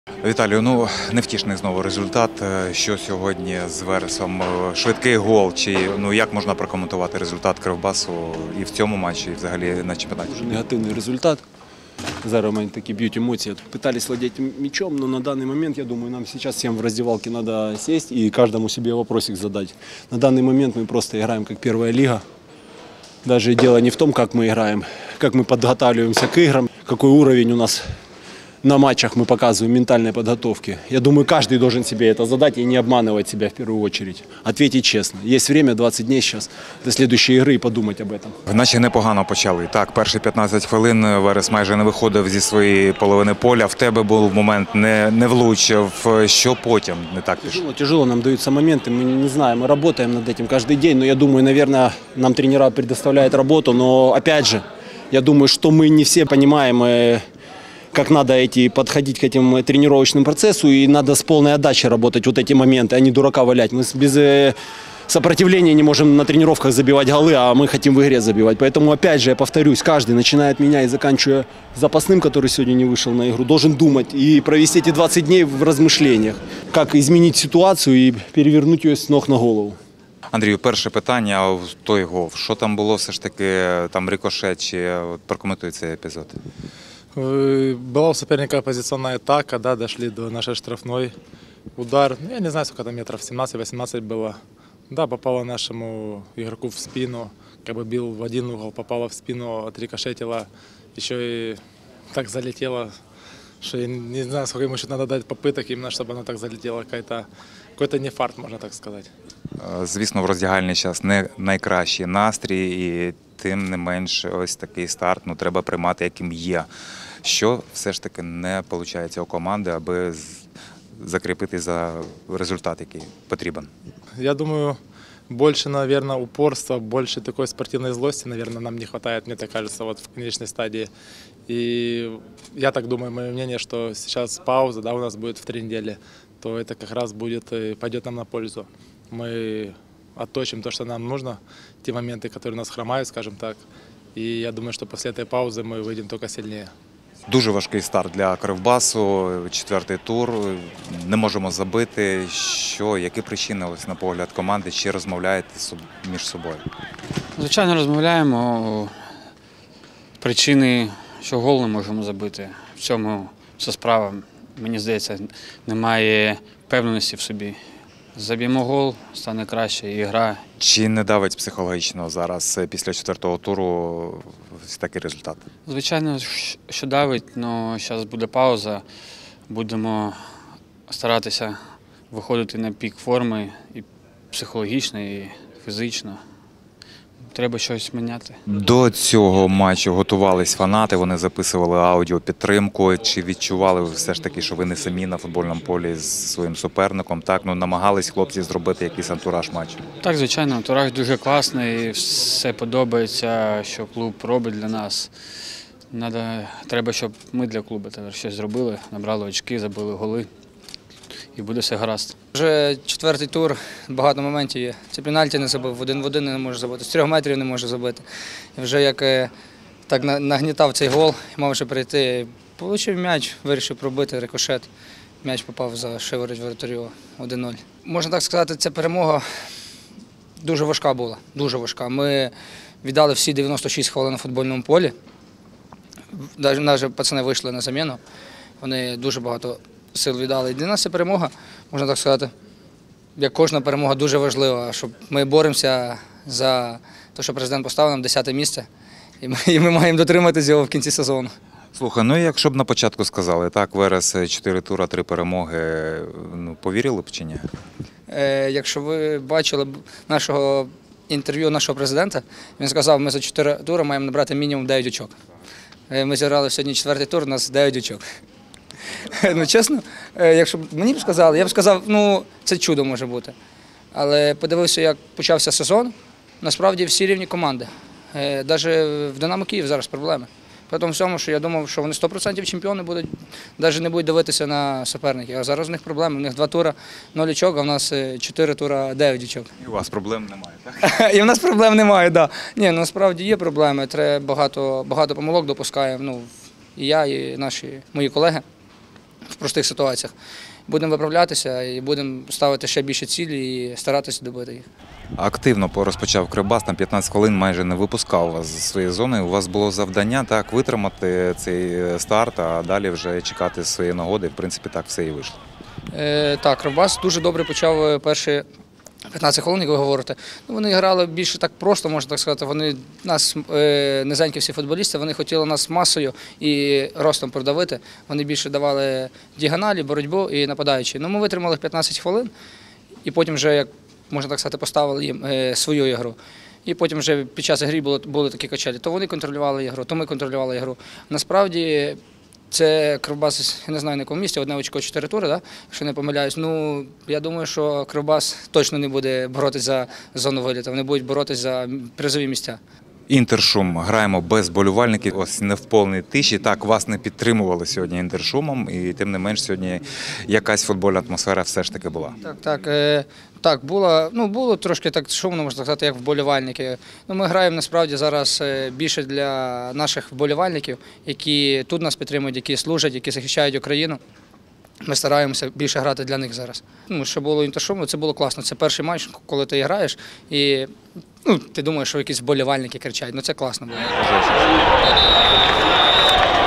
Віталію, невтішний знову результат. Що сьогодні з Вересом? Швидкий гол, чи як можна прокоментувати результат Кривбасу і в цьому матчі, і взагалі на чемпіонаті? Негативний результат. Зараз вони такі б'ють емоції. Пытались владеть мячом, но на данный момент, я думаю, нам сейчас всем в раздевалке надо сесть и каждому себе вопросик задать. На данный момент мы просто играем как первая лига. Даже дело не в том, как мы играем, как мы подготавливаемся к играм, какой уровень у нас на матчах мы показываем ментальной подготовки. Я думаю, каждый должен себе это задать и не обманывать себя в первую очередь. Ответить честно. Есть время, 20 дней сейчас, до следующей игры и подумать об этом. Наче непогано почали. Так, перші 15 хвилин Верес майже не виходив зі своєї половини поля. В тебе був момент, не влучив. Що потім не так пішло? Тяжело нам даются моменты, мы не знаем, мы работаем над этим каждый день. Но я думаю, наверное, нам тренера предоставляют работу. Но опять же, я думаю, что мы не все понимаем, как надо подходить к этим тренировочным процессу, и надо с полной отдачей работать вот эти моменты, а не дурака валять. Мы без сопротивления не можем на тренировках забивать голы, а мы хотим в игре забивать. Поэтому, опять же, я повторюсь, каждый, начиная от меня и заканчивая запасным, который сегодня не вышел на игру, должен думать и провести эти 20 дней в размышлениях, как изменить ситуацию и перевернуть ее с ног на голову. Андрію, перше питання, той гол. Що там було все ж таки, там рикошет, чи прокоментуй цей епізод? Была у соперника позиционная атака, да, дошли до нашей штрафной. Удар, я не знаю, сколько там метров, 17-18 было. Да, попало нашему игроку в спину, как бы бил в один угол, попало в спину, отрикошетило, еще и так залетело, что я не знаю, сколько ему еще надо дать попыток, именно чтобы оно так залетело, какой-то не фарт, можно так сказать. Звісно, в роздягальні час не найкращий настрій, і тим не менш ось такий старт треба приймати, яким є. Що все ж таки не виходить у команди, аби закріпити за результат, який потрібен? Я думаю, больше, наверное, упорства, больше такой спортивной злости, наверное, нам не хватает, мне так кажется, вот в конечной стадии. И я так думаю, мое мнение, что сейчас пауза, да, у нас будет в 3 недели, то это как раз пойдет нам на пользу. Мы отточим то, что нам нужно, те моменты, которые нас хромают, скажем так. И я думаю, что после этой паузы мы выйдем только сильнее. Дуже важкий старт для Кривбасу, 4-й тур, не можемо забити. Які причини, ось, на погляд команди, чи розмовляєте між собою? Звичайно, розмовляємо. Причини, що гол не можемо забити. В цьому вся справа. Мені здається, немає впевненості в собі. Заб'ємо гол, стане краще і гра. Чи не давить психологічно зараз після 4-го туру такий результат? Звичайно, що давить, але зараз буде пауза. Будемо старатися виходити на пік форми і психологічно, і фізично. Треба щось міняти. До цього матчу готувались фанати, вони записували аудіопідтримку. Чи відчували ви все ж таки, що ви не самі на футбольному полі з своїм суперником? Так, намагались хлопці зробити якийсь антураж матчу? Так, звичайно, антураж дуже класний, все подобається, що клуб робить для нас. Треба, щоб ми для клубу щось зробили, набрали очки, забили голи. І буде все гаразд. Вже 4-й тур, багато моментів є. Це пенальті не забив, 1 в 1 не може забити, з 3 метрів не може забити. І вже як так нагнітав цей гол, мав ще прийти, отримав м'яч, вирішив пробити рикошет. М'яч попав за шиворот воротарю 1-0. Можна так сказати, ця перемога дуже важка була, дуже важка. Ми віддали всі 96 хвилин на футбольному полі. Навіть пацани вийшли на заміну, вони дуже багато сил віддали. І для нас ця перемога, можна так сказати, як кожна перемога, дуже важлива, щоб ми боремося за те, що президент поставив нам 10-те місце, і ми маємо дотриматися його в кінці сезону. Слухай, якщо б на початку сказали, так, Верес 4 тура, 3 перемоги, повірили б чи ні? Якщо ви бачили нашого інтерв'ю нашого президента, він сказав, ми за 4 тури маємо набрати мінімум 9 очок. Ми зіграли сьогодні 4-й тур, у нас 9 очок. Чесно, якщо б мені сказали, я б сказав, це чудо може бути. Але подивився, як почався сезон, насправді всі рівні команди. Навіть в «Динамо Київ» зараз проблеми. При тому всьому, що я думав, що вони 100% чемпіони будуть, навіть не будуть дивитися на суперників. А зараз у них проблеми. У них 2 тура 0 очок, а в нас 4 тура 9 очок. І у вас проблем немає, так? І в нас проблем немає, так. Ні, насправді є проблеми. Треба багато помилок допускаємо. І я, і мої колеги. в простих ситуаціях. Будемо виправлятися і будемо ставити ще більше цілі і старатися добити їх. Активно розпочав Кривбас, там 15 хвилин майже не випускав вас з своєї зони. У вас було завдання так витримати цей старт, а далі вже чекати своєї нагоди. В принципі, так все і вийшло. Так, Кривбас дуже добре почав перші 15 хвилин, як ви говорите. Ну, вони грали більше так просто, можна так сказати. Вони нас, низенькі всі футболісти, вони хотіли нас масою і ростом продавити. Вони більше давали діагоналі, боротьбу і нападаючі. Ну, ми витримали 15 хвилин і потім вже, як можна так сказати, поставили їм свою ігру. І потім вже під час гри були такі качелі. То вони контролювали ігру, то ми контролювали ігру. Насправді, це Кривбас, я не знаю на якому місці, 1 очко 4 тури, да? Якщо не помиляюсь. Ну, я думаю, що Кривбас точно не буде боротися за зону виліту, вони будуть боротися за призові місця. Інтершум. Граємо без болівальників, ось не в повній тиші. Так, вас не підтримували сьогодні інтершумом, і тим не менш сьогодні якась футбольна атмосфера все ж таки була. Так, було трошки так шумно, можна сказати, як вболівальники. Ну, ми граємо насправді зараз більше для наших вболівальників, які тут нас підтримують, які служать, які захищають Україну. Ми стараємося більше грати для них зараз. Ну, що було інтершумно, це було класно. Це перший матч, коли ти граєш, і ти думаєш, що якісь вболівальники кричать. Ну це класно було.